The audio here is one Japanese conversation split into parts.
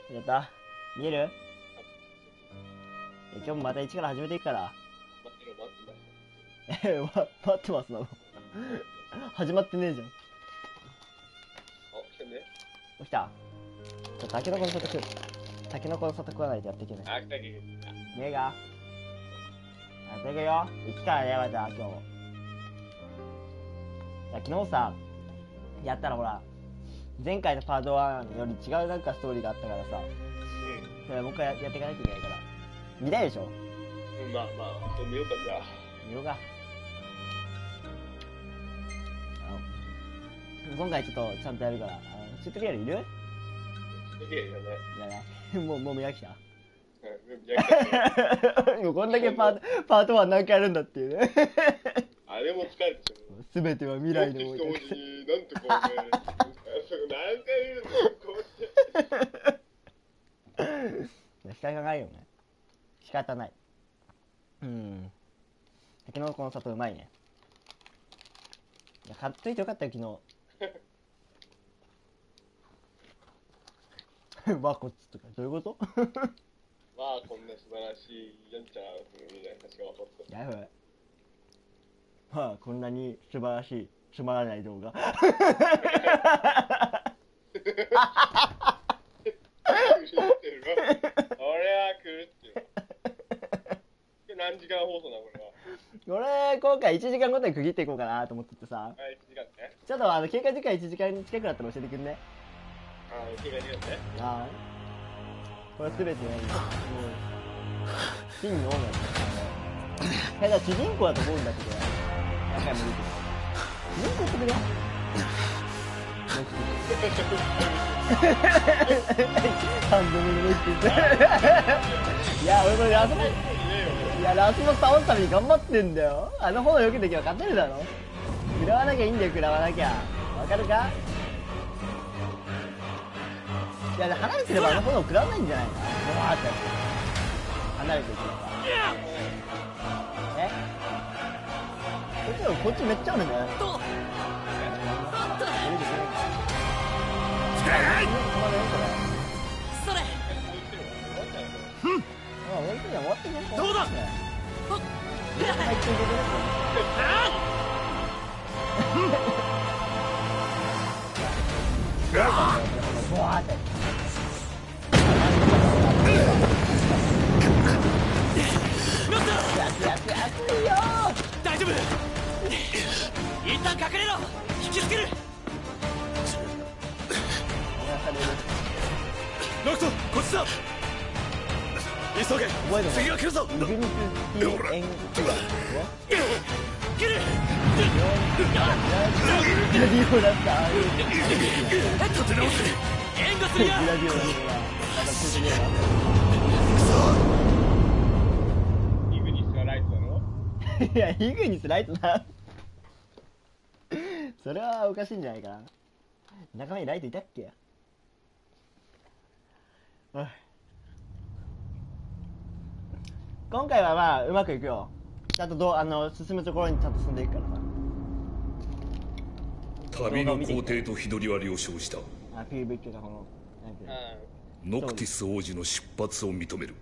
やった。見える？今日もまた一から始めていくから。待ってますなの。始まってねえじゃん。 来てね。 起きた。タケノコの里食う。タケノコの里食わないとやっていけない。 来たけど。 ねえが。やっていくよ。行きからね、また今日も。昨日さ、やったらほら、前回のパート1より違うなんかストーリーがあったからさ、もう一回やっていかなきゃいけないから。見たいでしょ？ まあ、見ようかじゃあ。 見ようか。今回ちょっとちゃんとやるから、チュートリアルいる？ チュートリアルいらない。 いらない。もう見飽きた。 見飽きた。 もうこんだけパート1何回やるんだっていうね。 あれも疲れてしまう。 すべては未来のもう一なんとこうね、何回言うのこうやって仕方ないよね。仕方ない。タケノコの里うまいね。いや、買っといてよかったよ昨日。わこっちとかどういうこと？ まあこんな素晴らしいやんちゃみたいな話が分かった。 やばい。まあこんなに素晴らしいつまらない動画。 何時間放送なのこれは。 俺今回1時間ごとに区切っていこうかなと思っててさ、 1時間ね。 ちょっと経過時間1時間近くなったら教えてくんね。 経過時間ね。 これ全てね、もう真の音楽だから主人公だと思うんだけど、何回も見て主人公ってくれよ。3度目のロッキー。いや俺これラスボス倒すために頑張ってんだよ。あの炎よけてきゃ勝てるだろ。食らわなきゃいいんだよ。食らわなきゃわかるか。いや離れてればあの炎食らわないんじゃないかな。もうあって離れていくのか。こっちめっちゃあるんだよ。 それ。 どうだ。 大丈夫。一旦隠れろ。引きつける。ノクト、こっちだ。急げ。次が来るぞ。 ほら。 来る。立て直せ。援護するよ。 イグニスがライトだろ。 いや、イグニスライトな。それはおかしいんじゃないかな。仲間にライトいたっけ。今回はまあうまくいくよ。ちゃんと進むところにちゃんと進んでいくからさ。 旅の皇帝と日取りは了承した。 PV っていうかこのノクティス王子の出発を認める。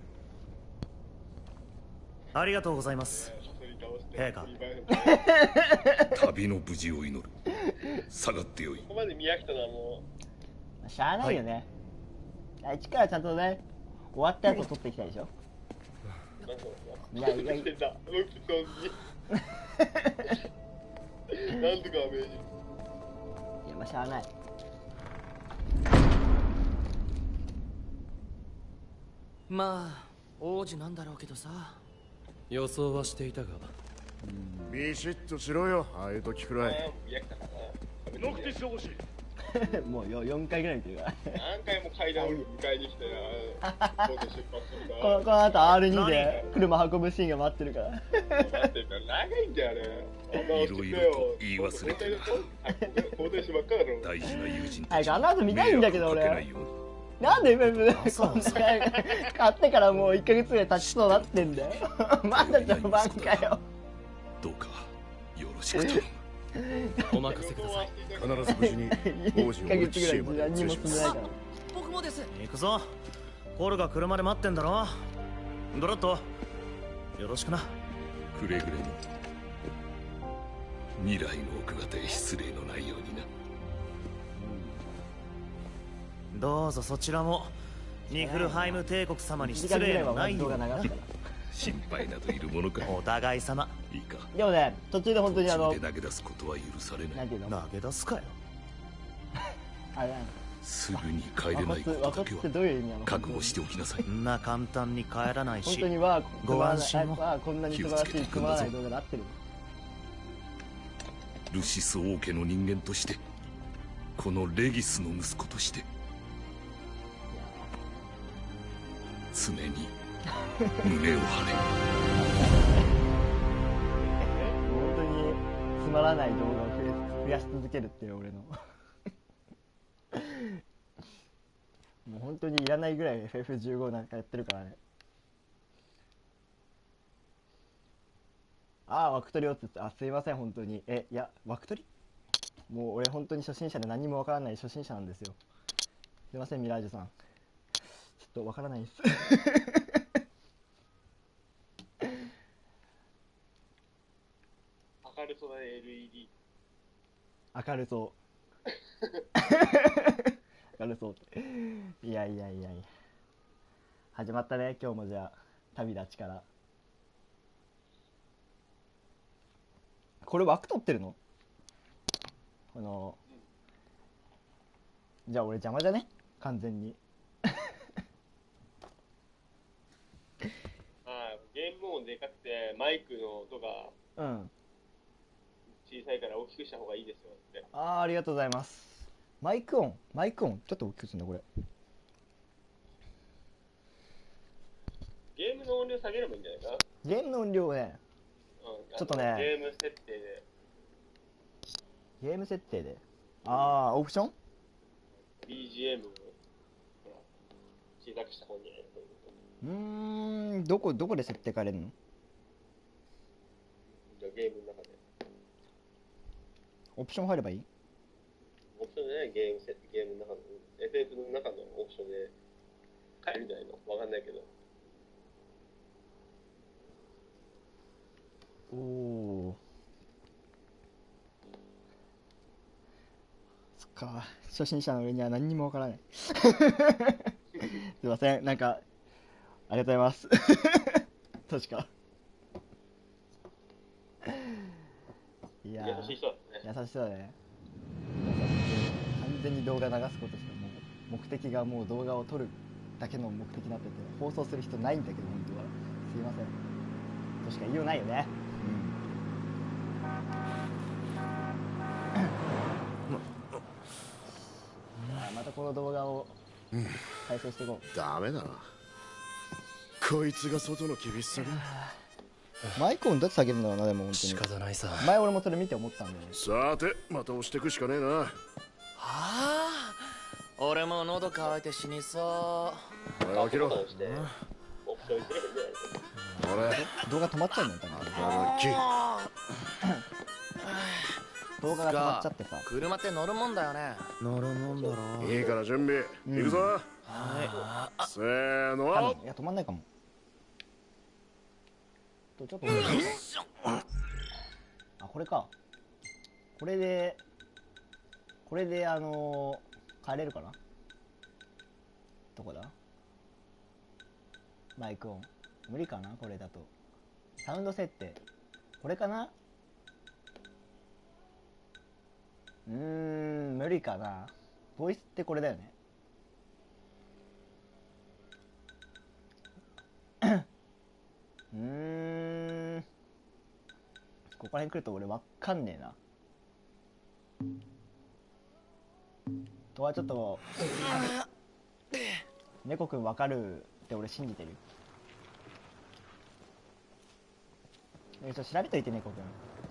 ありがとうございます。陛下。 旅の無事を祈る。下がってよい。 ここまで見飽きたのはもうしゃあないよね。一からちゃんとね終わったやつを取っていきたいでしょ。いやいやいや。 なんとかアメージ。 いやまあしゃあない。 まあ王子なんだろうけどさ。予想はしていたが。 ビシッとしろよ、ああいう時くらい。 ノクティス王子。 もう4回ぐらい見てるから。 何回も階段を迎えに来てこの後 R2 で車運ぶシーンが待ってるから。 待ってるから長いんだよね。 いろいろと言い忘れてる。大事な友人たちあの後見たいんだけど俺。なんで買ってからもう1ヶ月ぐらい経ちそうなってんだよ。まだ序盤かよ。 どうかよろしくと。 お任せください。 必ず無事に王子を討ち死へまで連れします。 僕もです。 行くぞ。コールが車で待ってんだろ。ドラッド、よろしくな。 くれぐれも未来の奥方へ失礼のないようにな。 どうぞそちらもニフルハイム帝国様に失礼のないようにな。 心配などいるものか。 お互い様。 いいか。 でもね、途中で本当に途中で投げ出すことは許されない。 なんていうの、 投げ出すかよ。 あれすぐに帰れないことだけはどういう意味なの、 覚悟しておきなさい。 そんな簡単に帰らないし。 本当にはご安心を。 こんなに素晴らしいつまらない動画で合ってる。 ルシス王家の人間として、このレギスの息子として、常に胸を張れ。 本当につまらない動画を増やし続けるっていう俺のもう本当にいらないぐらい FF15 なんかやってるからね。ああ、枠取りをつつ、あ、すいません本当に。いや、枠取り、もう俺本当に初心者で何もわからない初心者なんですよ。すいませんミラージュさん、ちょっとわからないです明るそうだね、LED。 明るそう明るそうって。いやいやいやいや、始まったね今日も。じゃあ旅立ちから。これ枠取ってるの？じゃあ俺邪魔じゃね完全にゲーム音でかくてマイクの音がうん小さいから大きくした方がいいですよって。 ありがとうございます。マイク音ちょっと大きくするんだこれ。 ゲームの音量下げればいいんじゃないかな。 ゲームの音量ね、ちょっとねゲーム設定で。 ゲーム設定で、オプション BGM を小さくした方がいいんじゃないか。 どこで設定変えれるの？ じゃあゲームの中で。 オプション入ればいい？ オプションでね、ゲームの中の、FF の中のオプションで変えるんじゃないの？わかんないけど。 おー、そっか、初心者の上には何にもわからないすいません、なんかありがとうございます確かいや優しい人だね。 優しそうだね。完全に動画流すことしかもう目的がもう動画を撮るだけの目的になってて、放送する人ないんだけど本当はすいませんとしか言いようないよね。またこの動画を再生していこう。 ダメだな、こいつが外の厳しさが。 マイク音どうやって下げるんだろうな。でも本当に仕方ないさ。 前俺もそれ見て思ったんだよね。 さてまた押してくしかねえな。 はあ、俺も喉乾いて死にそおい起きろ。 オプションすればいいんじゃない俺動画止まっちゃうんだよ多分。動画が止まっちゃってさ。 う。車って乗るもんだよね。乗るもんだろ。 いいから準備、行くぞ。 はせーの。 いや止まんないかも。ちょっとこれか。これで変えれるかな。どこだマイク音。無理かなこれだと。サウンド設定これかな。無理かな。ボイスってこれだよね。ここら辺来ると俺わかんねえな。とはちょっと猫くんわかるって俺信じてる。ちょっと調べといて猫くん。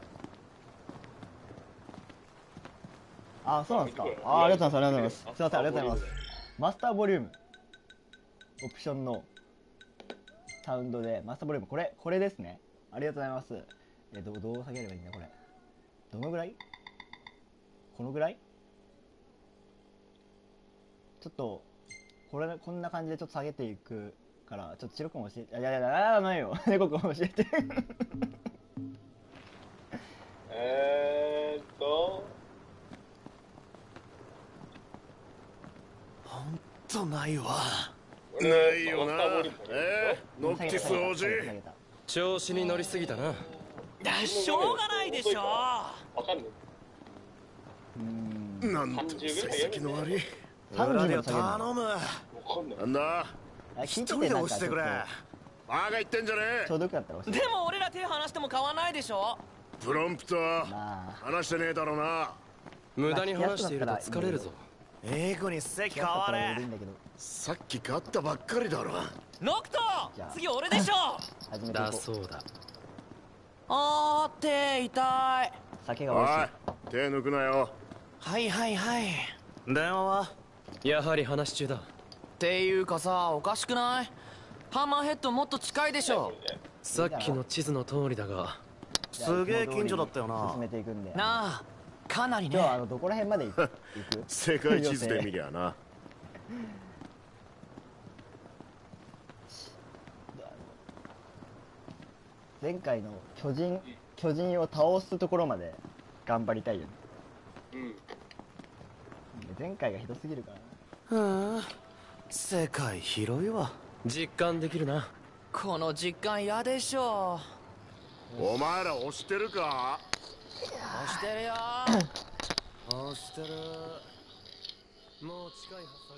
そうなんですか。ありがとうございます。すいません、ありがとうございます。マスターボリュームオプションのサウンドでマスターボリュームこれですね。ありがとうございます。どう下げればいいんだこれ。どのぐらい？このぐらい？ちょっとこんな感じでちょっと下げていくから、ちょっとチロ君教えて、いやいやいや、ないよ。猫君教えて。 ほんとないわ。 ないよな。ノクティス王子。 調子に乗りすぎたな。 しょうがないでしょ。 わかんない。 なんと成績の悪い。 裏で頼む。 わかんない。 なんだ。 一人で押してくれ。 バカ言ってんじゃねちょうどよくなったら教えて。 でも俺ら手離しても買わないでしょ。 え。プロンプターまあ話してねえだろうな。 無駄に話していると疲れるぞ。 エグに席変われ。 さっき買ったばっかりだろ。 ノクトじゃあ次俺でしょ。 だ始めていこう。 そうだ。 あー手痛い。 酒がおい美味しい。 手抜くなよ。 はいはいはい。電話はやはり話し中だ。 っていうかさ、おかしくない？ハンマーヘッドもっと近いでしょ。 さっきの地図の通りだが。 すげえ近所だったよな。 進めていくんで。 なあ、かなりね。 今日はどこら辺まで行く？ 世界地図で見りゃな。 前回の巨人を倒すところまで頑張りたいよね。前回がひどすぎるからな。 世界広いわ。 実感できるな。 この実感嫌でしょ。 お前ら押してるか？ 押してるよ。 押してる。もう近いはずだ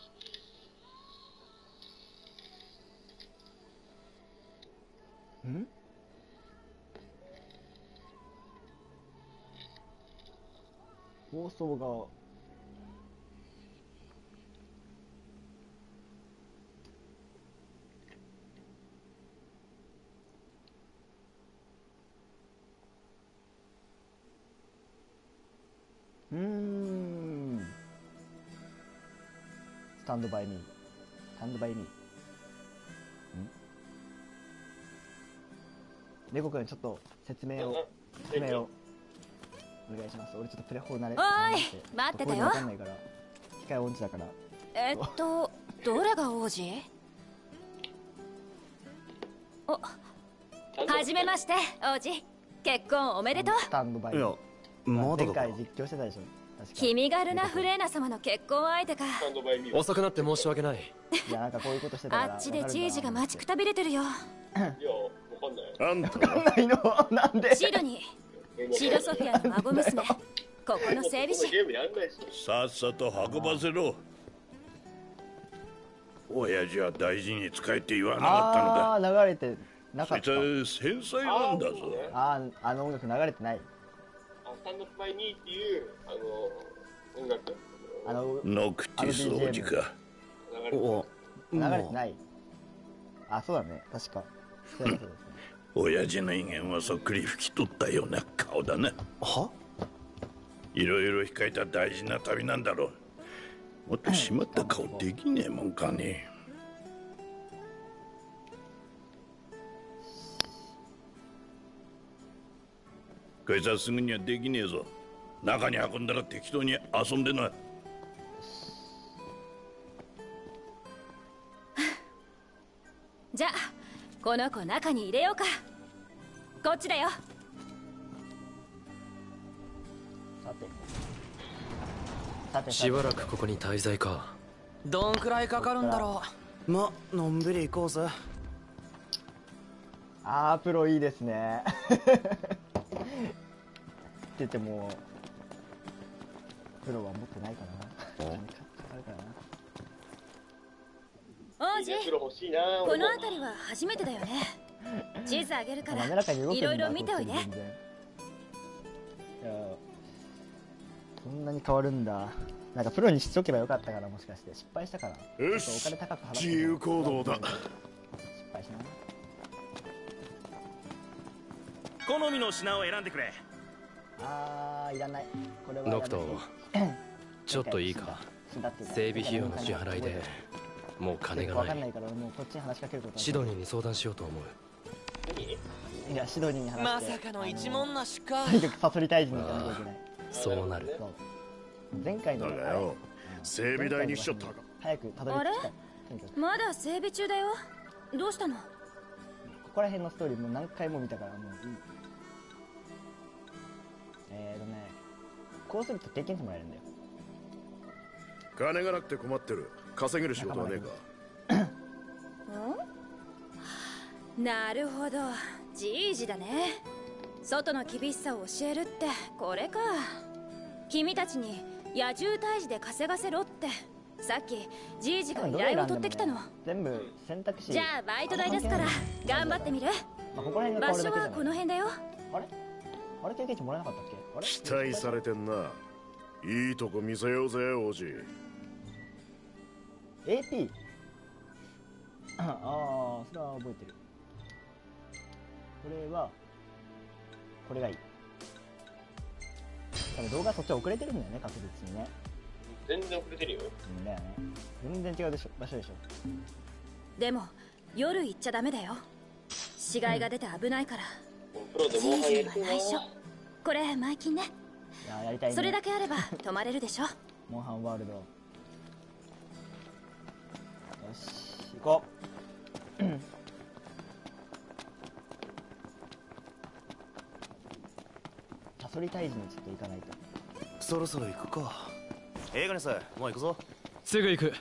が。 ん？放送がスタンドバイミー。スタンドバイミー。猫くんちょっと説明をお願いします。俺ちょっとプレフォー慣れおい待ってたよ。 わかんないから機械音痴だから。 どれが王子？お、はじめまして王子。結婚おめでとう。 スタンドバイミー。 いや、まだだから。 前回実況してたでしょ確か。 君がルナ・フレーナ様の結婚相手か。 遅くなって申し訳ない。 いやなんかこういうことしてたから。 あっちでじいじが待ちくたびれてるよ。 いや、わかんない。 あんたわかんないのなんで？ シドニー、シドソフィアの孫娘。ここの整備士。 ゲームやんないし。 さっさと運ばせろ。親父は大事に使えって言わなかったのだ。 ああ流れてなかそいった。 つは繊細なんだぞ。 あの音楽流れてない。 スタンドバイミーっていう音楽ノクティス王子か。 流れてない。あ、そうだね確か。そうですね。 親父の威厳はそっくり拭き取ったような顔だな。はいろいろ控えた大事な旅なんだろう。もっと締まった顔できねえもんかね。こいつはすぐにはできねえぞ。中に運んだら適当に遊んでな。 じゃあこの子中に入れようか。こっちだよ。 さてしばらくここに滞在か。 どんくらいかかるんだろう。ま、のんびり行こうぜ。 プロいいですね。って言ってもプロは持ってないかな。かかるかな。 王子、この辺りは初めてだよね。地図あげるから滑らかに動くんだいろいろ見ておいで。 全然いやこんなに変わるんだ。なんかプロにしとけばよかったから、もしかして失敗したから。 よしお金高く払って自由行動だ。 失敗しない。 好みの品を選んでくれ。 いらない。これはノクトちょっといいか。整備費用の支払いでもう金がわかない。 んないからもうこっちに話しかけることはシドニーに相談しようと思う。 いやシドニーに話してまさかの一文なしか。 とにかくサソリ退治に行かなきゃいけない。 そうなる。 そう前回のだがよ整備代にしちゃったか。 早くたどり着きたい。とにかくまだ整備中だよ。どうしたの？ ここら辺のストーリーもう何回も見たからもういい。こうすると経験値もらえるんだよ。 金がなくて困ってる。稼げる仕事はねえか。 なるほど、じいじだね。外の厳しさを教えるってこれか。君たちに野獣退治で稼がせろってさっきじいじが依頼を取ってきたの。 全部選択肢。 じゃあバイト代ですから頑張ってみる。 まあ、ここら辺が場変わるだけじゃない。 所はこの辺だよ。 あれあれ経験値もらえなかったっけ？あれ期待されてんな。いいとこ見せようぜ王子。 AT ああ、それは覚えてる。これがいい。多分動画そっち遅れてるんだよね、確実にね。 全然遅れてるよ。 うんだよね。全然違うでしょ、場所でしょ。 でも夜行っちゃダメだよ。死骸が出て危ないから。 プロでじいじにもうやりてえな。 は内緒。これ前金ね。 いや、やりたいね。 それだけあれば泊まれるでしょ。 モンハンワールド。よし、行こう。サソリ退治にちょっと行かないと。 そろそろ行くか。映画にさえ、もう行くぞ。 すぐ行く。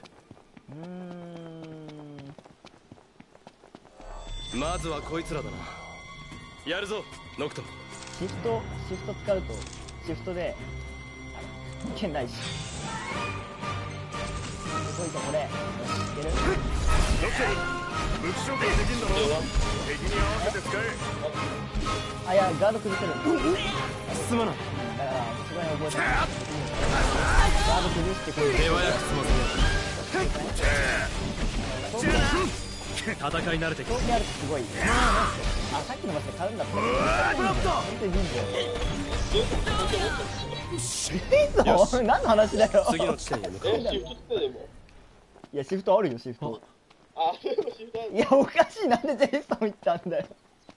まずはこいつらだな。やるぞノクト。 シフト使うと、シフトで、いけないし。すごいぞ、これ。よし、いける。 ノクト武器紹介できんだろ。敵に合わせて使え。 あ、いや、ガード崩せる。 すまない。 だから、すごい覚えてる。ガード崩してくる。 手早く済ませよう。戦い慣れてきた。 そうやるとすごい。あ、さっきの場所で買うんだって。本当に人数。何の話だよ。 次の地点へ向かう。 シフトってでも。 いや、シフトあるよ、シフト。 あ、そういえばシフトある。 いや、おかしい。なんでジェイソン行ったんだよ。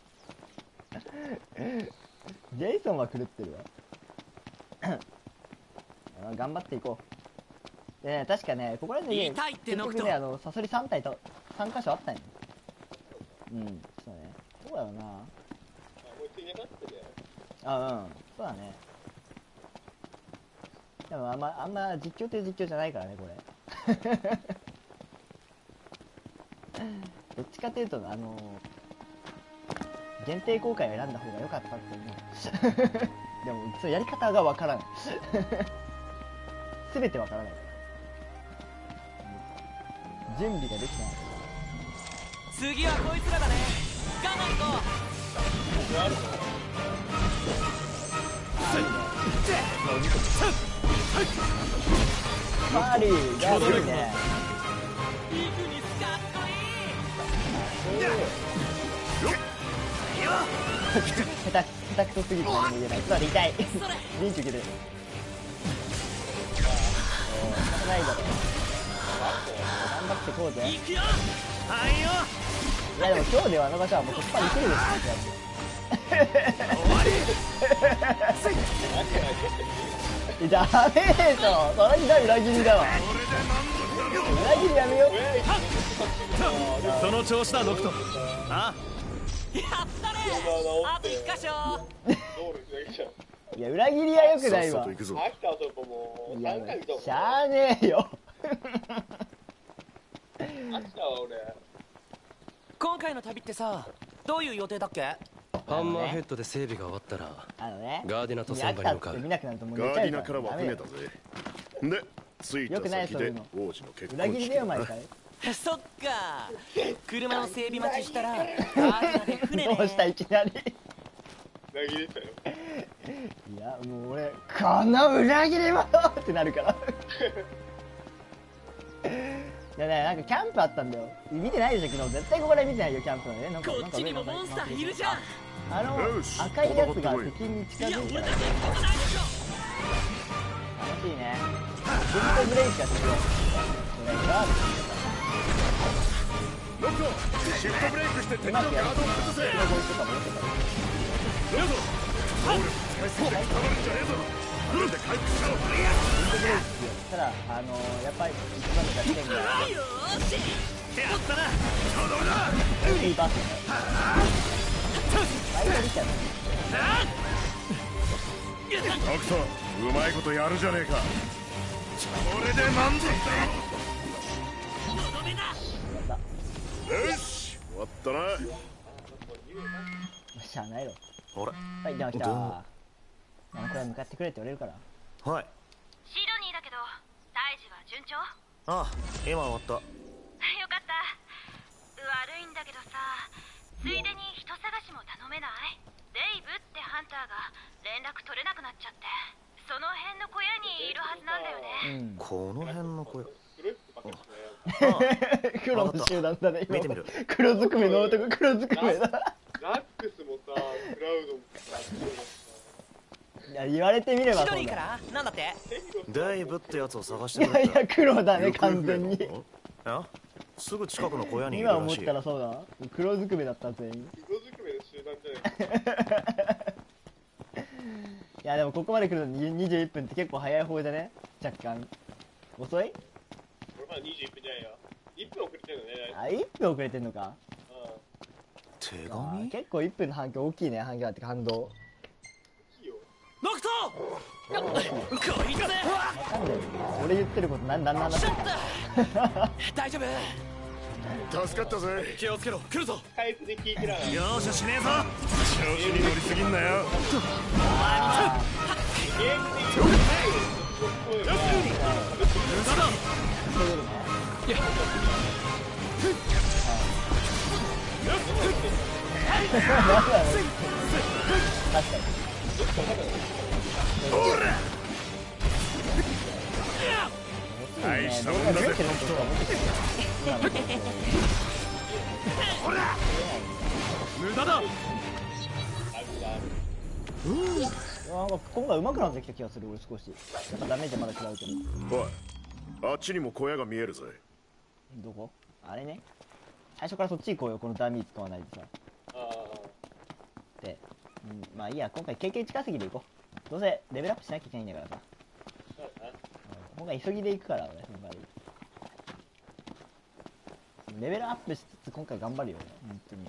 ジェイソンは狂ってるわ。頑張っていこう。でね、確かね、ここら辺で、 痛いって結ノクト局ね、サソリ3体と、3箇所あったんよ。うん、そうだね。そうだよな。 あ、もうついなかったね。 あ、うん、そうだね。でもあんま実況って実況じゃないからね、これ。どっちかというと、限定公開を選んだ方が良かったって思う。でも、そのやり方がわからない。すべてわからない。準備ができてない。 次はこいつらだね。我慢行こマーリーがいいね。 う。イグニスかっこいい。 下手くそすぎて何も言えない。つまり痛い。リンチ受けてる。仕方ないだろ。頑張ってこうぜ。 行くよ。 はいよ。 いやでも今日ではあの場所はもう突破できるでしょ。ダメでしょ。その日が裏切りだわ。裏切りやめよう。 その調子だノクト。 あ、 やったね。あと一箇所。 道路つなげちゃう。 いや裏切りは良くないわさっさと行。くぞ。 飽きたそこもういや 3回見たもん。 しゃあねえよ。 飽きたわ俺。 今回の旅ってさ、どういう予定だっけ？ハンマーヘッドで整備が終わったらガーディナと戦場に向かう。 見なくなるともうガ寝ちゃうーディナからはダメよ船だぜ。で、着いよくないた先でそういうの王子の結裏切りだよ婚式だな。 毎回。 そっか。車の整備待ちしたらガーディナで船ね。 どうしたいきなり。 裏切りたよ。 いやもう俺この裏切り者ってなるから。いやね、なんかキャンプあったんだよ。見てないでしょ昨日。絶対ここで見てないよキャンプのね。なんかこっちにもモンスターいるじゃん。 よし赤いやつが敵に近づいたらいや俺だけ行くことないでしょ。 楽しいね。ブリットブレイクやってるよ。これがノクトシフトブレイクして敵のガードを崩せ。 こいつとかもよくたどうぞ。暴力使いすぎて捕まるんじゃねえぞ。 ただやっぱり一番の弱点がいいバスねバイトできちゃうアクターうまいことやるじゃねえか。これで満足だ。よし終わったな。 しゃあないろ。 あれはい、では来た。これは向かってくれって言われるから。 はい。 シドニーだけど大事は順調？ ああ、今終わった。 よかった。悪いんだけどさ、ついでに人探しも頼めない？デイブってハンターが連絡取れなくなっちゃって、その辺の小屋にいるはずなんだよね。 この辺の小屋。 黒の集団だね。 見てみる。 黒ずくめの男、黒ずくめだ。 ラックスもさ、クラウドもさ、 いや言われてみればそうだ。 シドニーからなんだって？ デイブってやつを探してくれって。 いやいや黒だね完全に。 すぐ近くの小屋にいる今らしい。 思ったらそうだ。黒ずくめだった全員。 黒ずくめの集団じゃない。 いやでもここまで来るのに21分って結構早い方じゃね？若干遅い？ これまだ21分じゃないよ。1分遅れてるのね。 あ、1分遅れてんのか。 手紙？ 結構1分の反響大きいね。反響って感動。 ノクトこいつわかんない。俺言ってること何の話？ 大丈夫？ 助かったぜ。 気をつけろ、来るぞ。 スカイプで聞いてら容赦しねえぞ。 調子に乗りすぎんなよ。 ゲームで言う声が確かに。 大したもんだぜ。 無駄だ。 今回上手くなってきた気がする俺少し。やっぱダメージまだ嫌うけど。 おい、あっちにも小屋が見えるぜ。 どこ？あれね。最初からそっち行こうよこのダミー使わないでさ。で、まあいいや今回経験値稼ぎで行こう。どうせレベルアップしなきゃいけないんだからさ。今回急ぎで行くから俺その場合。レベルアップしつつ今回頑張るよね本当に。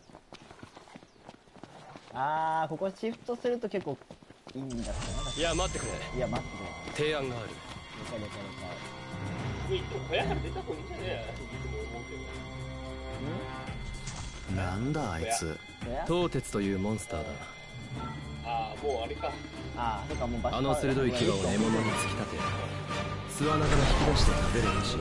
ここシフトすると結構いいんだったな。 いや待ってくれ。 いや待ってくれ。 提案がある。 了解了解了もう一個小屋から出た方がいいんじゃねえ？ なんだあいつ。 解。 東鉄というモンスターだ。 もうあれか。 そっかもう場所あの鋭い牙を獲物に突き立て巣穴から引き出して食べるらしい。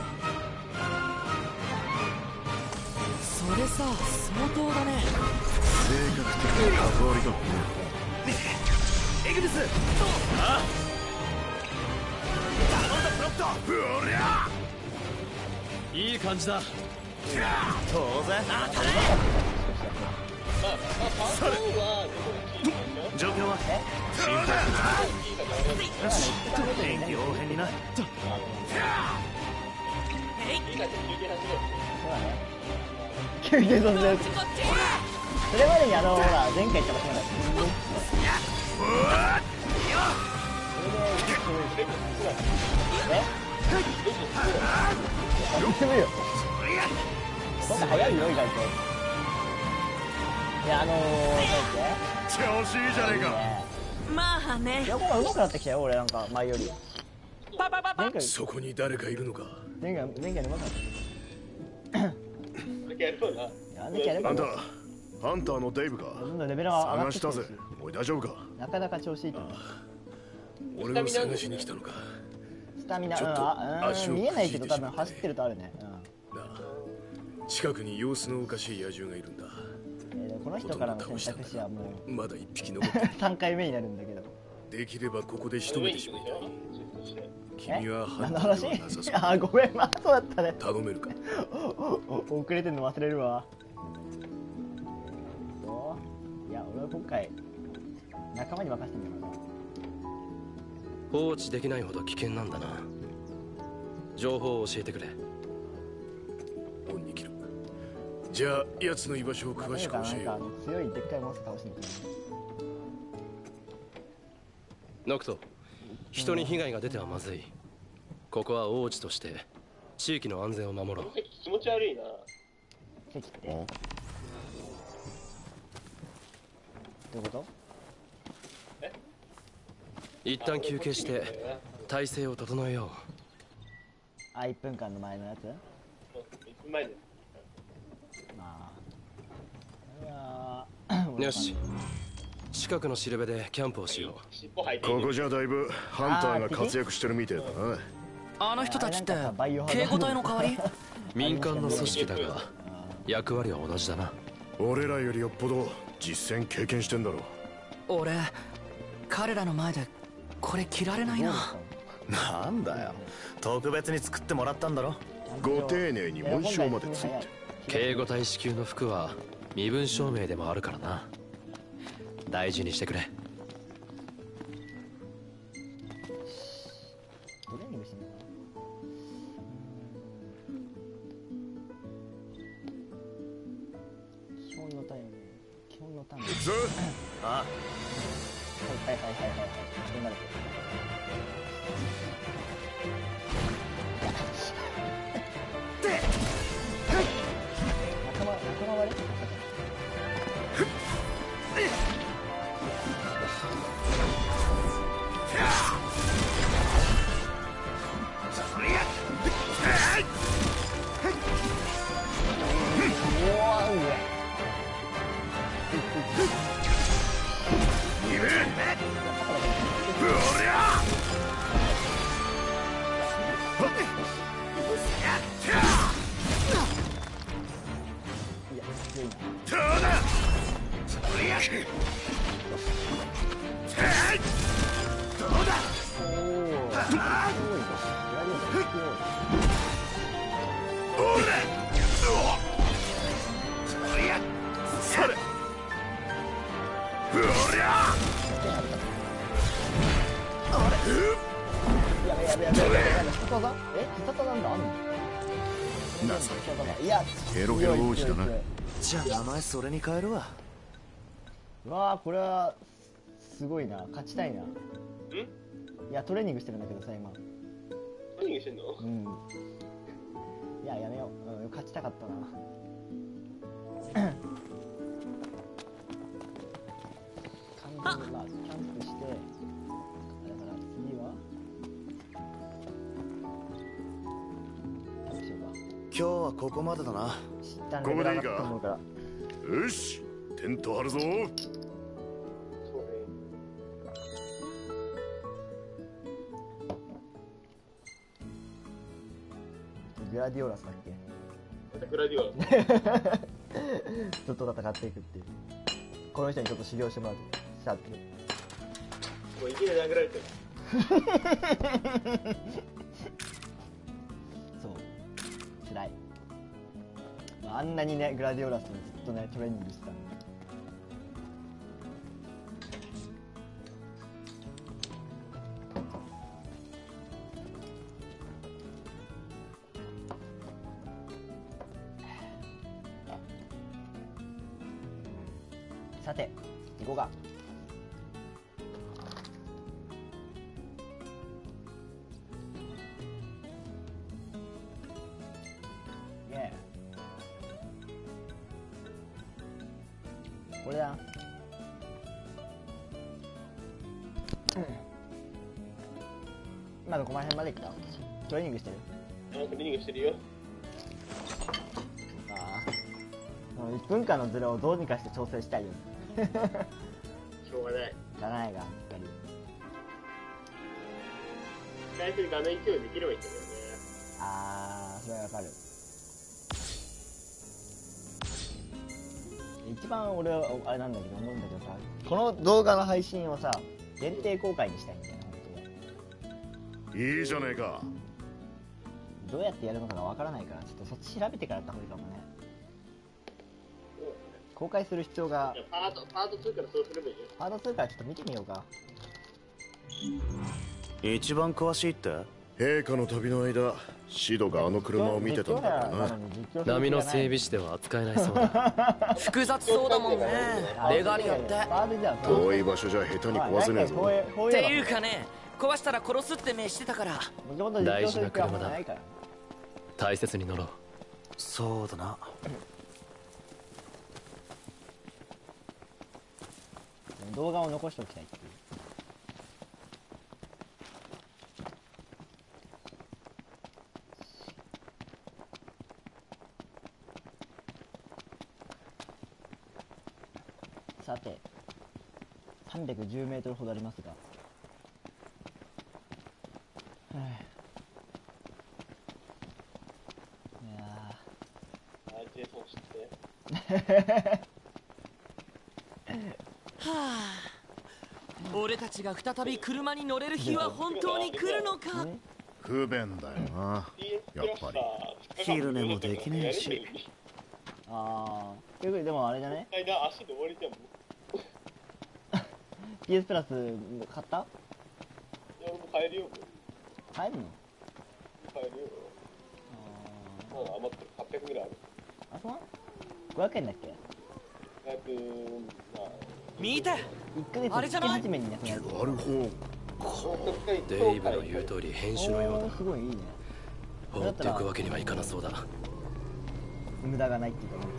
それさ相当だね。 性格的な関わりだ。 エグルス。いい感じだ。 当然。状況は？臨機応変にな。 休憩させる。それまでにほら前回言った場所まで。そんな早いよ意外と。いや調子いいじゃねえか。 まあね。 いや上手くなってきたよ俺なんか前より。 そこに誰かいるのか。 前回上手くなった。 やるな。 あんたハンターのデイブか。 レベルは上がってきてるし。 探したぜ。おい大丈夫か。 なかなか調子いいと思う。 俺を探しに来たのか。 スタミナ見えないけど多分走ってるとあるね。 近くに様子のおかしい野獣がいるんだ。 この人からの選択肢はもうまだ一匹残ってる。 3回目になるんだけど。 できればここで仕留めてしまいたい。君はハンタ何の話？ ーではなさそう。 ごめんそうだったね。 頼めるか。 遅れてんの忘れるわ。いや俺は今回仲間に任せてみようかな。 放置できないほど危険なんだな。情報を教えてくれ。 恩に切る。じゃあ奴の居場所を詳しく教えよう。 強いでっかいモンスター倒しに行く。 ノクト人に被害が出てはまずい。ここは王子として地域の安全を守ろう。 気持ち悪いな。 席ってどういうこと？ 一旦休憩して体勢を整えよあ、1分間の前のやつ？ 1分前で。 まあ、 う。よし、近くのしるべでキャンプをしよう。 尻尾吐いてここじゃだいぶハンターが活躍してるみてえだな。 あの人たちって警護隊の代わり？民間の組織だが役割は同じだな。 俺らよりよっぽど実戦経験してんだろ。 俺彼らの前でこれ着られないな。 なんだよ、特別に作ってもらったんだろ。 ご丁寧に紋章までついて。 警護隊支給の服は身分証明でもあるからな。大事にしてくれ。 トレーニングしてんのかな。基本のタイム、基本のタイム。 行くぞ。 あはいそうなる。仲間割れ？ ヘロヘロ王子だな。 じゃあ名前それに変えるわ。 うわー、これはすごいな。勝ちたいな。いや、トレーニングしてるんだけどさ、今。 トレーニングしてんの？ うん。いや、やめよう。勝ちたかったな。完全にまあキャンプして、だから次は何しようか。 今日はここまでだな。 ここでいいか。 と思うから。 よし、テント張るぞ。 そうね。 グラディオラスだっけ？ またグラディオラ。 ずっと戦っていくっていう。この人にちょっと修行してもらうとしたっていう。 もういきなり殴られてる。 そう。辛い。あんなにね、グラディオラスにずっとね、トレーニングしてたのに。さて、行こうか。これだ。今どこら辺まで来た？トレーニングしてる？ トレーニングしてるよ。 ああ。1分間のズレをどうにかして調整したいよ。 しょうがない。 じゃないが、やっぱり。 最初に画面共有できればいいんだけどね。 あー、それはわかる。一番俺はあれなんだけど思うんだけどさ、この動画の配信をさ、限定公開にしたいんだよね、本当は。 いいじゃねえか。 どうやってやるのかがわからないから、ちょっとそっち調べてからやった方がいいかもね。公開する必要が。 じゃあパート2からそうすればいいよ。 パート2からちょっと見てみようか。 一番詳しいって？ 陛下の旅の間、シドがあの車を見てたんだからな。 波の整備士では扱えないそうだ。 複雑そうだもんね。レガリアって遠い場所じゃ下手に壊せねえぞ。 っていうかね、 壊したら殺すって目してたから。 もともと実況する気はあんまないから。 大切に乗ろう。 そうだな。 動画を残しておきたいっていう。さて、310メートルほどありますが、いやジェイソン知ってはあ、俺たちが再び車に乗れる日は本当に来るのか。 不便だよな、やっぱり。 昼寝もできねえし。 ああ、でもあれじゃね、 足で終わりじゃん。 PS プラス買った？ いや、俺も買えるよ。 買えるの？ 買えるよ。まだ余ってる。800ぐらいある。 あ、そう？500円だっけ？ まあ、 見て、 1ヶ月月始めになくなる。 なるほデイブの言う通り編集のようだ。 すごいいいね。 放っておくわけにはいかなそうだ。 無駄がないっていうか、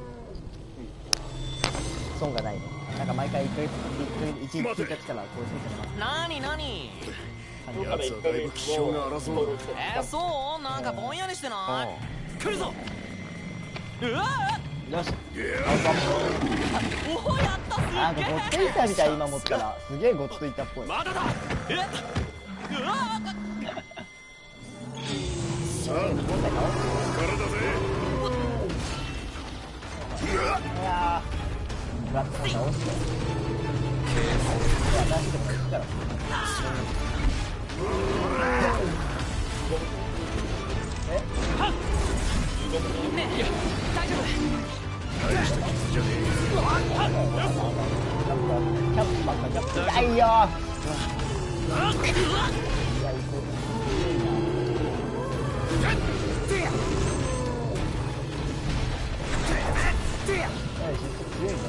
損がないね。なんか毎回1ヶ月1日から更新してます。 なになに。 やつはだいぶ気性が荒そうだ。 そう？なんかぼんやりしてない？来るぞ。うわよし。 おお、やった。すげえ。 あ、ゴッドイーターみたい今持ったらすげえゴッドイーターっぽい。 まだだ。うわさあ、これだぜ。 いやー、ガッツさん倒して。いや、出してもいいから。え？ ねえ、大丈夫？ 大した傷じゃねえ。 キャップばっかキャップ。痛いよー。いや、行こう。強いね。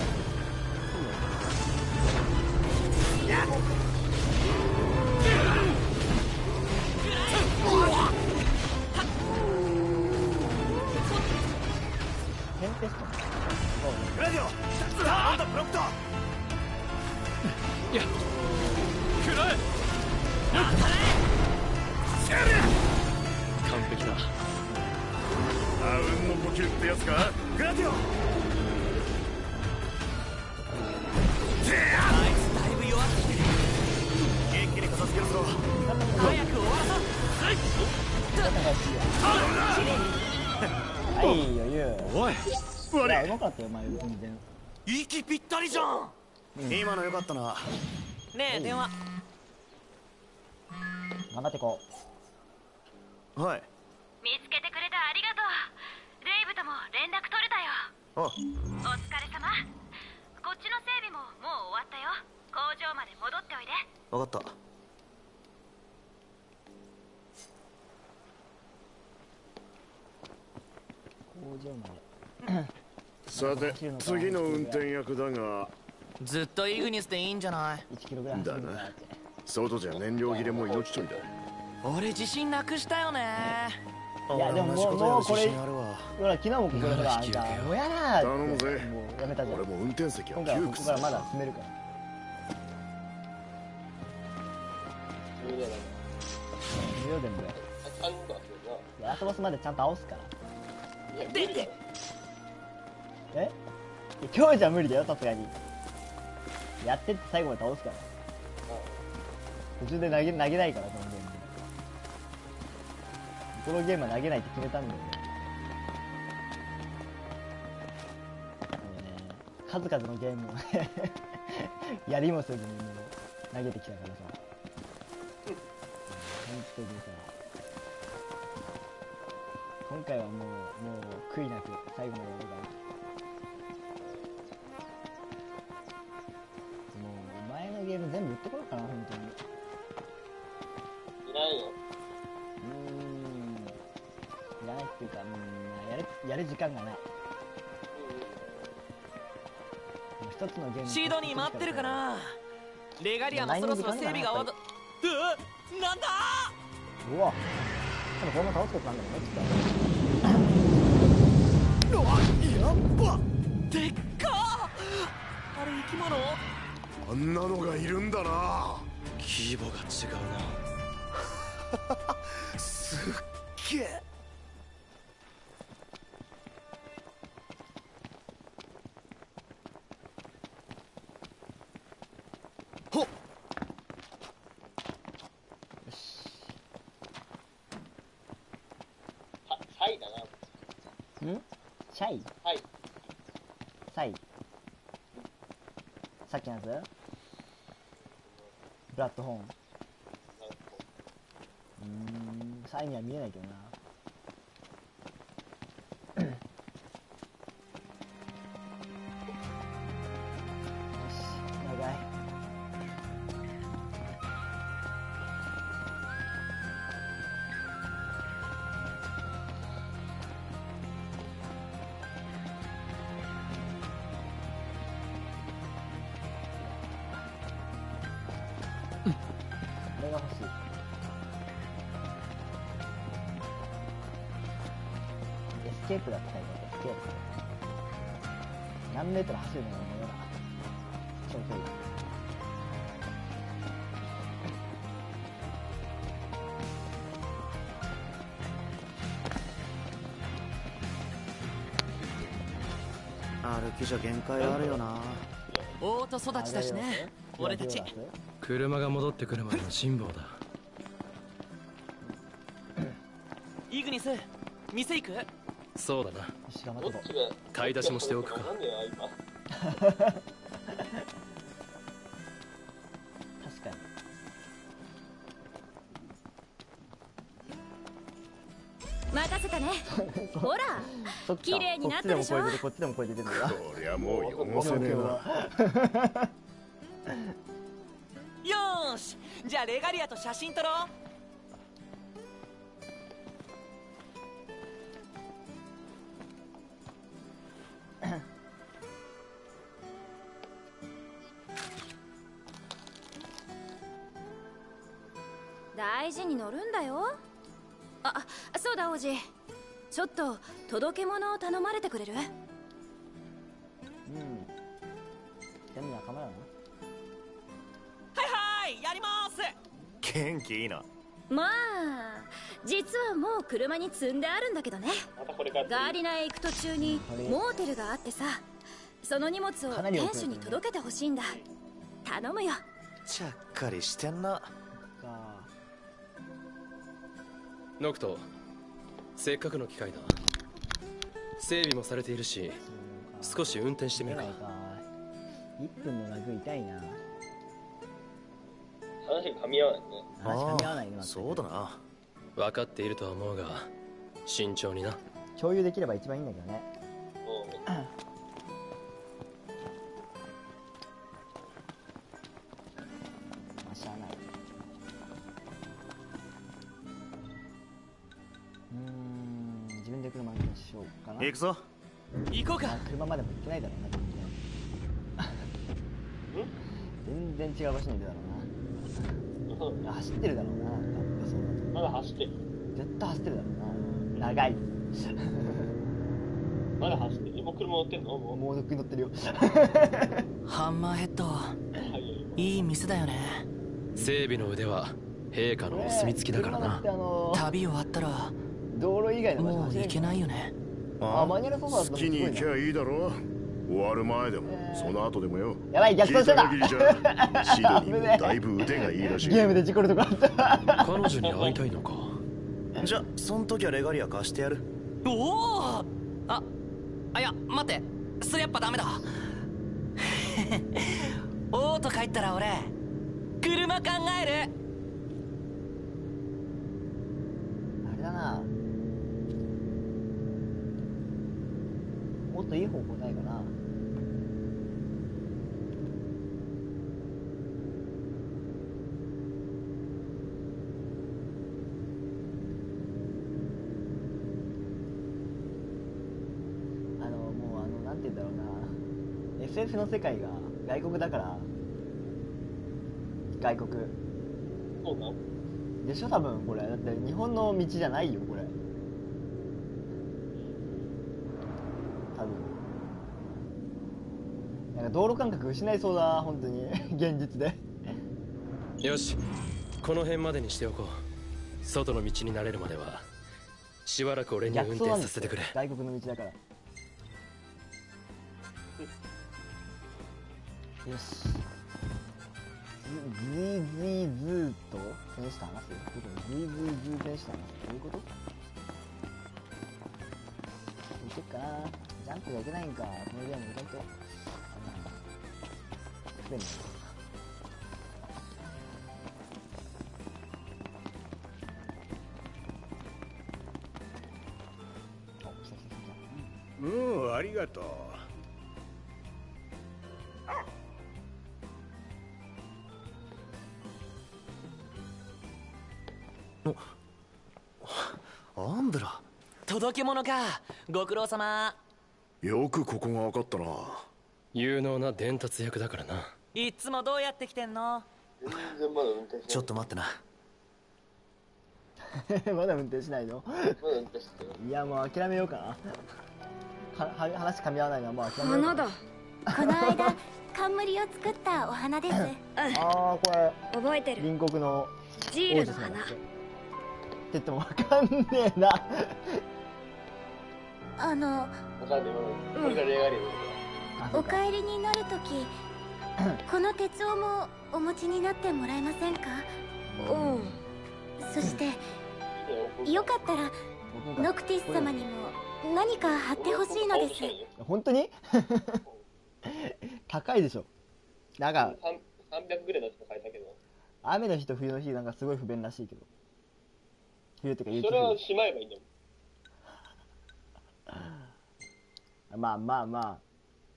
テンペスト。 グラディオ、なんだプロクト。 いや、食らえ。完璧だ。 あうんの呼吸ってやつか。 グラディオ。 あいつだいぶ弱ってきてる。 元気に片付けるぞ。 早く終わらそう。 はい、余裕。 おい、 いや、うまかったよ、前全然。 息ぴったりじゃん。 今のよかったな。 ねえ、電話。 頑張ってこう。はい。 見つけてくれてありがとう。デイブとも連絡取れたよ。お疲れ様。こっちの整備ももう終わったよ。工場まで戻っておいで。 分かった。 工場まで。 さて、次の運転役だが。 ずっとイグニスでいいんじゃない？ 1キロぐらい。 だな。外じゃ燃料切れも命取りだ。 俺自信なくしたよね。 いや、でももうこれ、ほら、昨日もこれほら、あんた、もうやなーって。 頼むぜ。 もうやめたじゃん。 俺も運転席は今回は窮屈ここからまだ進めるから。10でもね。ラスボスまでちゃんと倒すから。え？今日じゃ無理だよ、さすがに。やってって最後まで倒すから。途中で投げないから、このゲーム。このゲームは投げないって決めたんだよね。数々のゲームをやりもせずにもう投げてきたからさ。本当にさ。今回はもう悔いなく最後までやるから。もう前のゲーム全部売ってこようかな、本当に。 いないよ。 いらないっていうか、やる時間がない。もう一つのゲーム。 シドニー待ってるかな。レガリアもそろそろ整備が終わる。 なんだ。 うわ、でもこんな倒すことなんだろうね、きっと。 うわ、やっば。でっか。あれ生き物？ あんなのがいるんだな。 規模が違うな。 すっげえ。 ほっ。 サイだな。 ん？シャイ？ サイ。 サイ。さっきのやつ？ブラッドホーン。サイには見えないけどな。よし、長い。これが欲しい。エスケープだったよね、エスケープ。何メートル走るのかもよな。長距離。 歩きじゃ限界あるよな。 オート育ちだしね、俺たち。 車が戻ってくるまでの辛抱だ。 イグニス、店行く？ そうだな。 し頑張っどってちが買い出しもしておくか。 なんでや今。 確かに。 任せたね。ほら、 そっか、 綺麗になったでしょ。 こっちでも超えてるんだ。 こりゃもう汚せねえな。 よーし、じゃあレガリアと写真撮ろう。 大事に乗るんだよ。あ、そうだ王子、ちょっと届け物を頼まれてくれる？ でも仲間だな。 はいはい、やります。 元気いいな。 まあ実はもう車に積んであるんだけどね。 またこれからガーディナへ行く途中にモーテルがあってさ、その荷物を店主に届けてほしいんだ。頼むよ。 ちゃっかりしてんな。 ノクト、せっかくの機会だ。整備もされているし、少し運転してみるか。 1分のラグ痛いな。 話が噛み合わないね。 話噛み合わないね。 そうだな。 分かっているとは思うが、慎重にな。 共有できれば一番いいんだけどね。まあしゃあない。自分で車にしようかな。 行くぞ。 行こうか。 車までも行けないだろうな、全然違う場所にいるだろうな。走ってるだろうな、なんか予想だと。 まだ走ってる。 絶対走ってるだろうな。長い。 まだ走ってる。今車乗ってんの？ もう乗ってるよ。 ハンマーヘッド、いい店だよね。 整備の腕は陛下のお墨付きだからな。 旅終わったら道路以外の場所もう走れる行けないよね。 あ、マニュアル操作だと好きに行きゃいいだろ。終わる前でも、その後でもよ。 やばい、逆走してた。 聞いた限りじゃシドニーもだいぶ腕がいいらしい。 ゲームで事故るとこあった。 彼女に会いたいのか。 じゃ、そん時はレガリア貸してやる。 おお。いや待って、それやっぱダメだ。オート帰ったら俺車考える。 あれだな、もっといい方法ないかな。もうなんて言うんだろうな、 SF の世界が外国だから、外国そうなん？ でしょ多分これ。だって日本の道じゃないよこれ。多分。なんか道路感覚失いそうだ本当に現実で。 よし、この辺までにしておこう。外の道に慣れるまではしばらく俺に運転させてくれ。 外国の道だから。よし。ズイズイズーと天使と話す？ズイズイズー天使と話す？どういうこと？いけっかな。ジャンプがいけないんか。このゲーム意外と不便だ。 ありがとう。 アンブラ。 届け物か。ご苦労様。 よくここが分かったな。 有能な伝達役だからな。 いつもどうやって来てんの？ 全然まだ運転しない。 ちょっと待ってな。 まだ運転しないの？ まだ運転してる。 いやもう諦めようかな。話噛み合わないのはもう諦めようかな。 花だ。この間冠を作ったお花です。 ああこれ覚えてる。 隣国のジールの花。 って言ってもわかんねえな。 わかんない。これが例外例お帰りになるとき、この手帳もお持ちになってもらえませんか？うん。そしてよかったらノクティス様にも何か貼ってほしいのです。 本当に？高いでしょ。なんか 300ぐらいだって書いたけど。 雨の日と冬の日なんかすごい不便らしいけど。冬ってか雪。 それはしまえばいいんだもん。 まあまあまあ。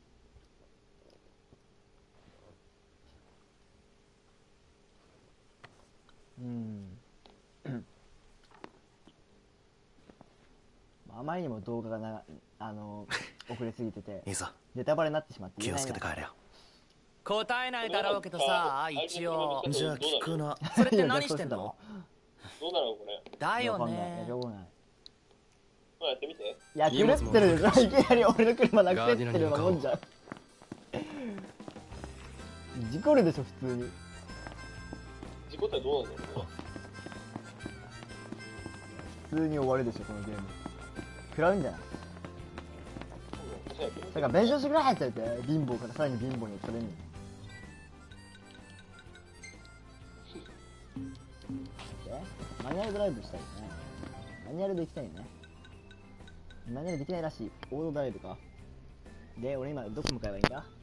あまりにも動画が遅れすぎてていいぞ。 ネタバレになってしまって気をつけて帰れよ。 答えないだろうけどさ、一応。 じゃあ聞くな。 それって何してんの？ どうなのこれ。 だよわかんない。 ね。 しょうがない。 やってみて。 いや狂ってるでしょ。いきなり俺の車なくせってるようなもんじゃん。事故るでしょ普通に。 事故ったらどうなの？ 普通に終わるでしょこのゲーム。食らうんじゃない？だから弁償してくれって言って貧乏からさらに貧乏にされるの。マニュアルドライブしたいよね。マニュアルで行きたいよね。マニュアルできないらしい。オートドライブか。で、俺今どこ向かえばいいんだ？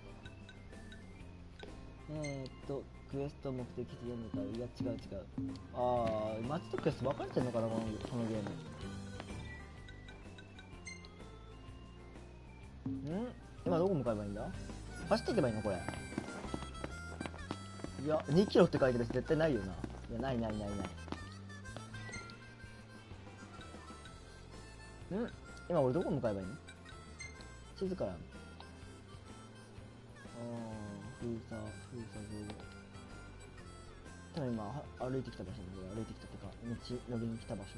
クエスト目的地で向かう。いや違う。あー、街とクエスト分かれてんのかなこのゲーム。今どこ向かえばいいんだ？走っていけばいいのこれ。いや、2キロって書いてるし絶対ないよな。いや、ない。今俺どこ向かえばいいの？地図から。封鎖上。多分今歩いてきた場所で歩いてきたってか道乗りに来た場所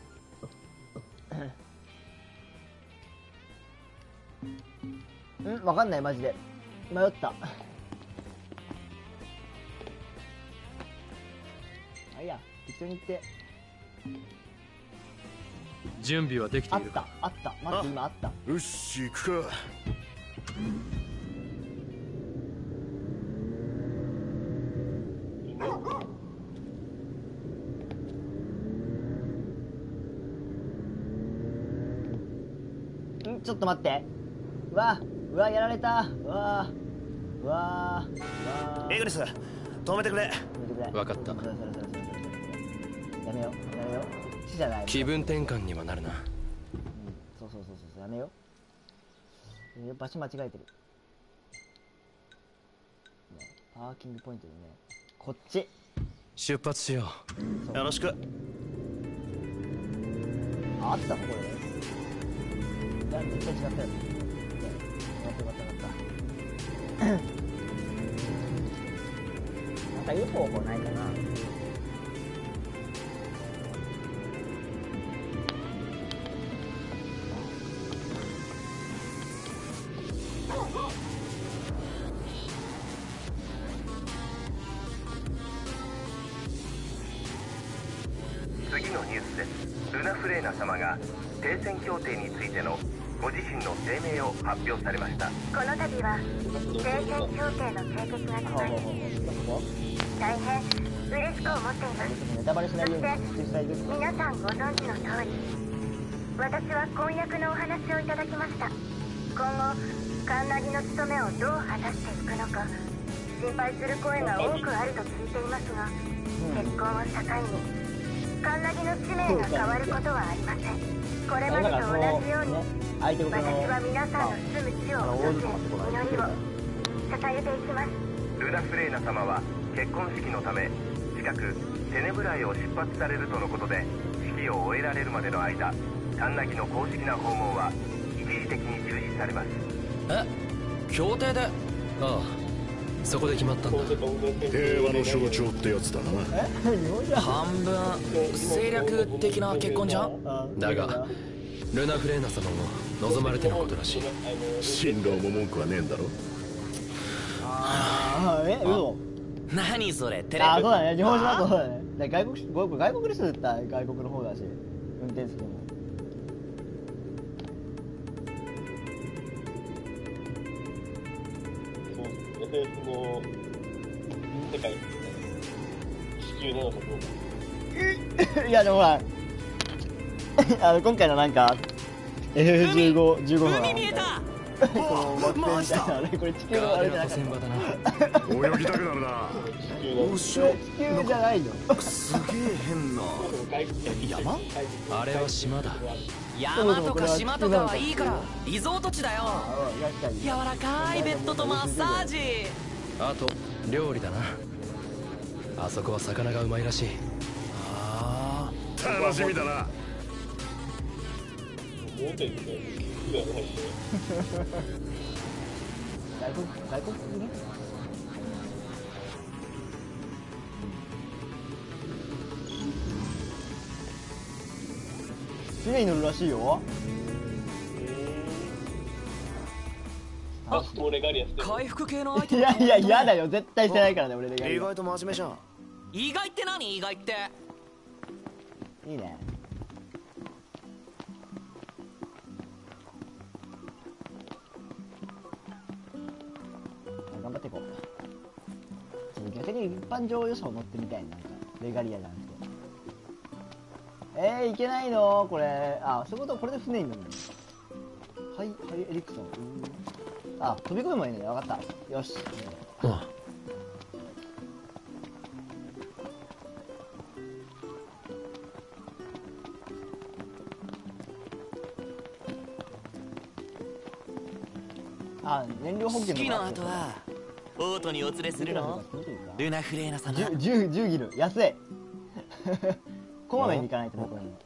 だよな。わかんないマジで迷った。あいや適当に行って。 準備はできているか？ あった待って今あった。 よし行くか。 ちょっと待って。うわやられた。 エグリス止めてくれ。 分かった。 やめよう死じゃない。 気分転換にはなるな。 そうやめよう。場所間違えてる。パーキングポイントでねこっち出発しよう。よろしく。 あったのこれ。いや絶対違ったやつ。よかったなんかいい方法ないかな。 様が停戦協定についてのご自身の声明を発表されました。この度は停戦協定の締結が決まり、大変嬉しく思っています。そして皆さんご存知の通り、私は婚約のお話をいただきました。今後カンナギの務めをどう果たしていくのか心配する声が多くあると聞いていますが、結婚を境にカンナギの使命が変わることはありません。これまでと同じように私は皆さんの住む地を訪れ、祈りを捧げていきます。ルナ・フレイナ様は結婚式のため近くテネブライを出発されるとのことで、式を終えられるまでの間カンナギの公式な訪問は一時的に中止されます。 協定で？ああ、そこで決まったんだ。 平和の象徴ってやつだな。 半分政略的な結婚じゃん。 だがルナ・フレーナ様も望まれてることらしい。 新郎も文句はねえんだろ。 嘘。 何それ、テレビ。 そうだね、日本酒だとそうだね。外国ですって言ったら外国の方だし、運転席も。 FF の世界地球なのかどうか。 いやでもほら今回のなんか FF15 の海見えた。 この惑星みたいなこれ地球のあれじゃなかった。 泳ぎたくなるな。 地球じゃないよ。 すげえ変な山？ あれは島だ。 山とか島とかはいいからリゾート地だよ。柔らかいベッドとマッサージ。 あと料理だな。あそこは魚がうまいらしい。 ああ、楽しみだな。 外国ね。船に乗るらしいよ。 もうレガリアしてる。 回復系のアイテム。 いや嫌だよ、絶対してないからね俺レガリア。 意外と真面目じゃん。 意外って何？意外っていいね。頑張っていこう。逆に一般乗用車を乗ってみたいな、なんかレガリアじゃなくて。いけないのこれ。そういうこと。これで船に乗るの。はいエリクソン。飛び込めばいいのね。分かった。よし。燃料補給の式の後はオートにお連れするの？ルナ・フレーナ様。 10ギル安い。こまめに行かないとね、これも。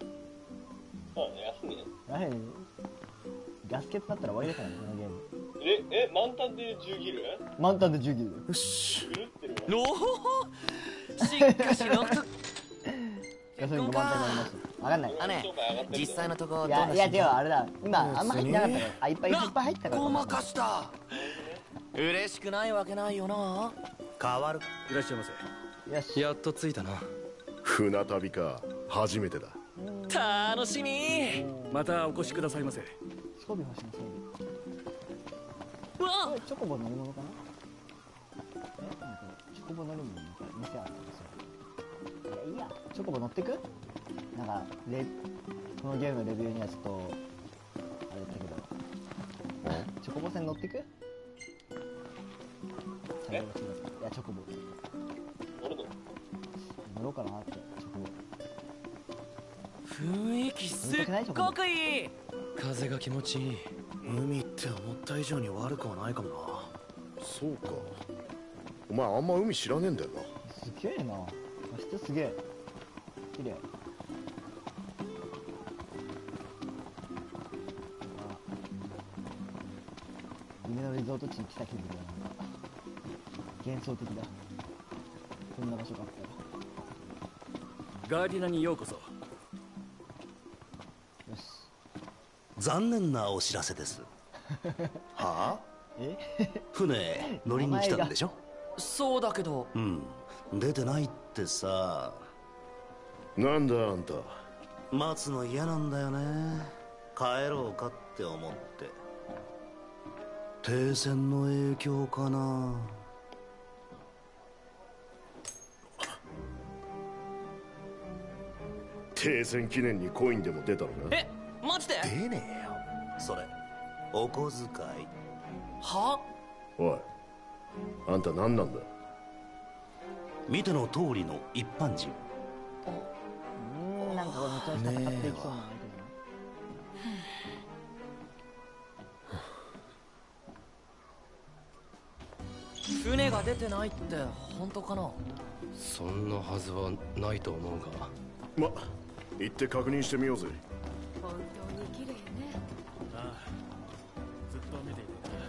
安いね。ガス欠だったら終わりだからね、このゲーム。 満タンで10ギル？ 満タンで10ギル。 よし。 おお、しっかしのくと。 ガソリン5万タンになります。分かんない。 実際のとこいや違う、あれだ。今あんま入ってなかったから。いっぱい入ったから。 ごまかした。嬉しくないわけないよな。 変わる。いらっしゃいませ。 よし。 やっと着いたな。 船旅か。初めてだ。 楽しみ。 またお越しくださいませ。 装備欲しいな、装備。チョコボ乗り物かな。チョコボ乗り物みたいな店あったんですよ。いやチョコボ乗ってく。なんかこのゲームのレビューにはちょっとあれだったけど、チョコボ船乗ってく。いやチョコボ乗ろうかなって。チョコボ雰囲気すっごくいい。 風が気持ちいい。 海って思った以上に悪くはないかもな。 そうか。お前あんま海知らねえんだよな。 すげえな。人すげえ綺麗。夢のリゾート地に来た気分だな。幻想的だ。こんな場所があったら。 ガーディナにようこそ。 残念なお知らせです。はあ？船乗りに来たんでしょ？ そうだけど。 出てないってさ。 なんだあんた。 待つの嫌なんだよね。帰ろうかって思って。停戦の影響かな。 停戦記念にコインでも出たのか。 え、マジで？ 出ねえよ。それお小遣い。 は？ おい、あんた何なんだ。 見ての通りの一般人。 なんかこれめちゃめちゃ戦っていきそうな相手だな。 船が出てないって本当かな？ そんなはずはないと思うが。 ま、行って確認してみようぜ。 本当に綺麗ね。 ああ、ずっと見て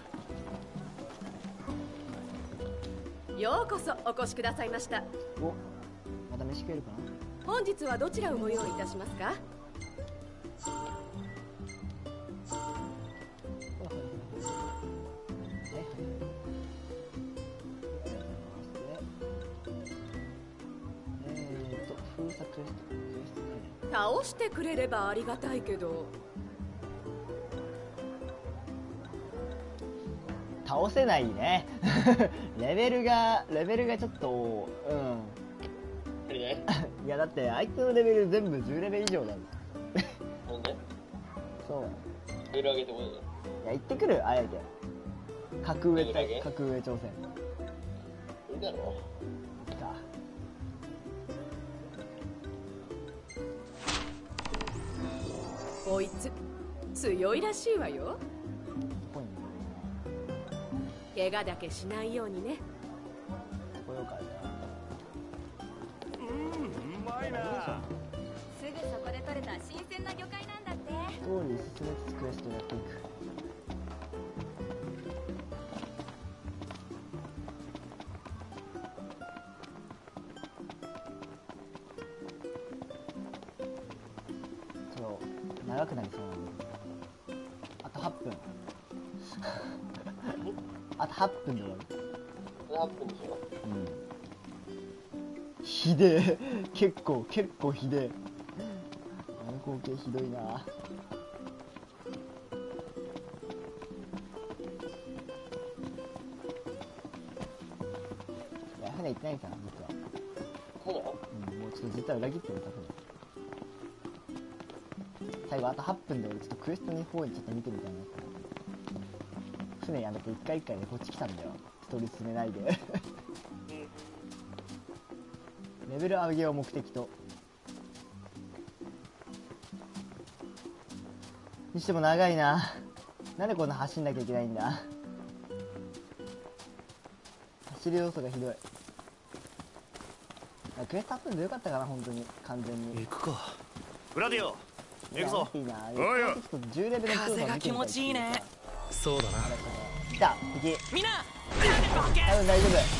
いて。 ようこそお越しくださいました。 お、また飯食えるかな。 本日はどちらをご用意いたしますか？倒してくれればありがたいけど。 倒せないね。レベルがちょっといやだってあいつのレベル全部10レベル以上なんだ。 なんで？ そう。 レベル上げてこないの？ いや行ってくる、あえて。格上挑戦。 いいだろ。 こいつ強いらしいわよ。怪我だけしないようにね。 うまいな。 すぐそこで取れた新鮮な魚介なんだって。 ストーリー進めつつクエストやっていく。長くなりそうなの。あと8分。あと8分で終わる。 8分でしょ。 うん。ひでえ。結構ひでえ。あの光景ひどいな。いや、船行ってないかな、実は。 そうなの？ うん、もうちょっと実は裏切ってる、多分。最後あと8分で俺ちょっとクエストの方にちょっと見てみたいな。船やめて一回一回でこっち来たんだよ。ストーリー進めないで。レベル上げを目的と。にしても長いな。なんでこんな走んなきゃいけないんだ。走る要素がひどい。クエスト8分でよかったかな、本当に完全に。 行くか。グラディオ行くぞ。 風が気持ちいいね。 そうだな。 来た敵。 みんな多分大丈夫。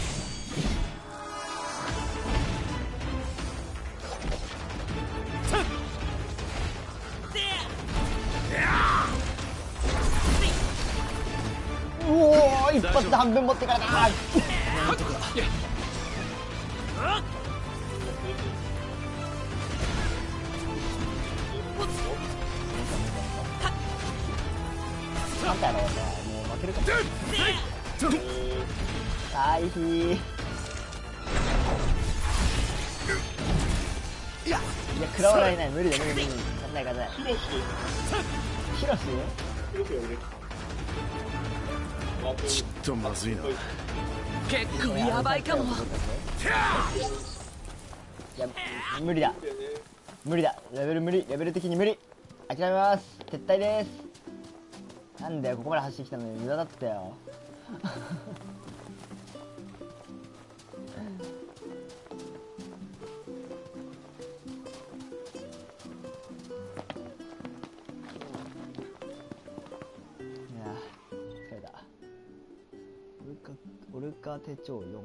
おお、一発で半分持ってからだ。なんだろうね、もう負けるかも。回避。いや、食らわないね、無理だ、無理。勝てない。ヒロシ？ ちっとまずいな。 結構やばいかも。 いや、無理だ。レベル無理、レベル的に無理。諦めます。撤退です。なんだよ、ここまで走ってきたのに無駄だったよ。いや、疲れた。オルカ手帳4。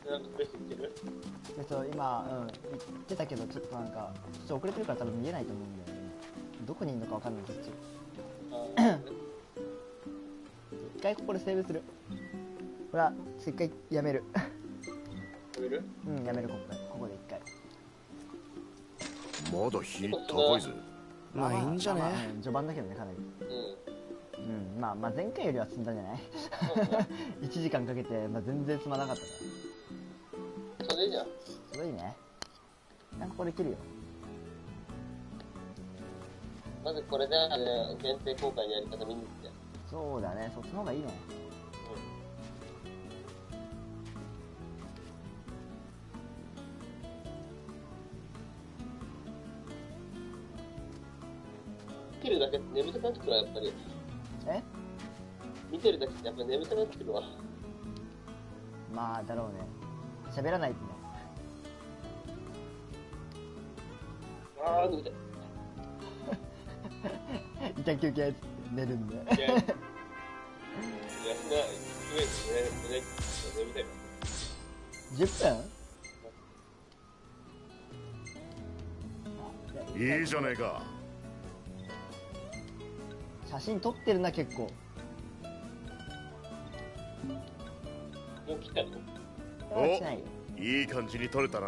なんかベスト言ってる？ 今、言ってたけど、ちょっとなんか、ちょっと遅れてるから多分見えないと思うんだよね。どこにいるのかわかんない、こっち。一回ここでセーブする。ほら、一回やめる。 やめる？ うん、やめる、ここで一回。 まだ火高いぜ。 まあいいんじゃね。 序盤だけどね、かなり。うん、まあ前回よりは進んだんじゃない？1時間かけて、全然進まなかったから。 それいいじゃん。 それいいね。なんかこれできるよ。 まずこれで、限定公開のやり方見に行って。 そうだね、そっちの方がいいね。 見てるだけって眠たくなってくるわ、やっぱり。見てるだけってやっぱり眠たくなってくるわ。 まあ、だろうね。喋らないとね。 あー、眠たい。 一旦休憩寝るんで。 いや、眠たいわ。 10分？ いいじゃねえか。 写真撮ってるな、結構。 もう切ったの？ お、いい感じに撮れたな。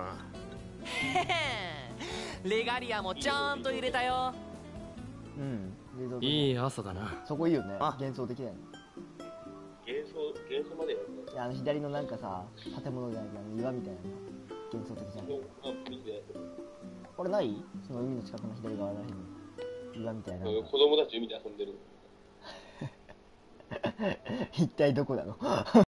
レガリアもちゃんと入れたよ。 うん、 いい朝だな。 そこいいよね。幻想的だよね。 幻想までやるね。いや、左のなんかさ、建物じゃないけど岩みたいな幻想的じゃん。これない？その海の近くの左側らへんの岩みたいな。 子供たち海で遊んでる。 一体どこなの？